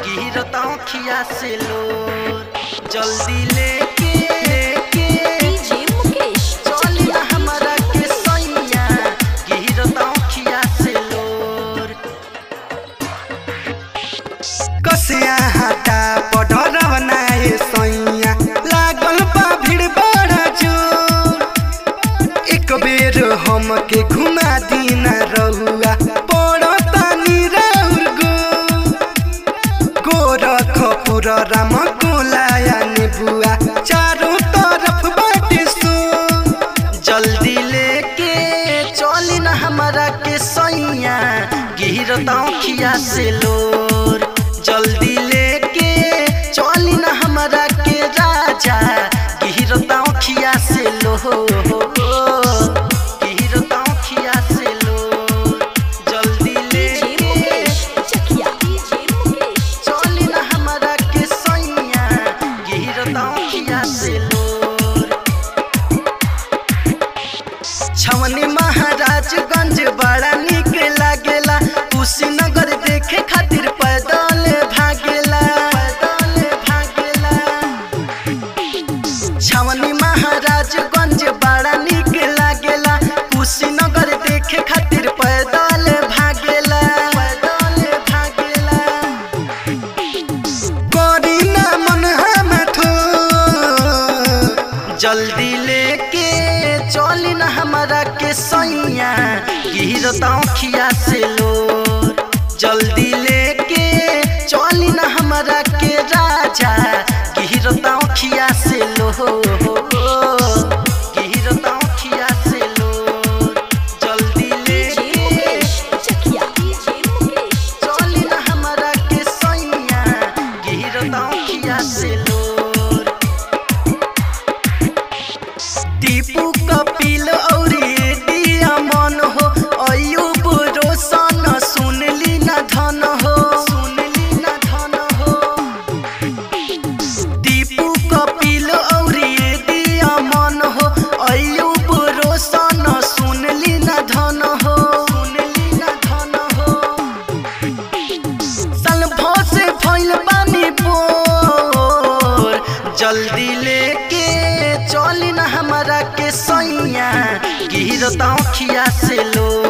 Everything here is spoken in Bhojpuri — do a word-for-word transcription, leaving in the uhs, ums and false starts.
गिरता खिया से लोर जल्दी लेके लेके डीजे मुकेश चली ना हमारा के सैया गिरता खिया से लोर कसिया हटा पढ़र बनाए सैया लागल बा भीड़ बड़ा जोर एक बेर हमके घुमा दीना रहुआ राम कोलाया नेबुआ चारों तरफ बाटे सो जल्दी लेके चली ना हमारा के सैया गिरता खिया से लोर जल्दी लेके चली ना हमारा के राजा गिरता खिया से लोर छवनी महाराजगंज बड़ा निक लागेला कुशीनगर देखे खातिर पैदल भागेला पैदल भागेला छवनी महाराजगंज बड़ा निक लागेला कुशीनगर देखे खातिर पैदल भागेला पैदल भागेला करीना मन हम थो जल्दी लेके चली ना हमारा के सैया गिरता खिया से लोर जल्दी लेके चली ना हमारा के राजा गिरता खिया से लोर गिरता खिया से लोर जल्दी लेके चली ना हमारा के सैया गिरता खिया से लोर दीपू कपिल और दिया मन हो अयुब रोशन सुनली ना धन हो सुनली ना धन हो दीपू कपिल और दिया मन हो अयुब रोशन सुनली ना धन हो सुनली ना धन हो सलभो से भइल पानी बोर जल्दी लेके चली ना हमारा के सैया गिरता खिया से लो।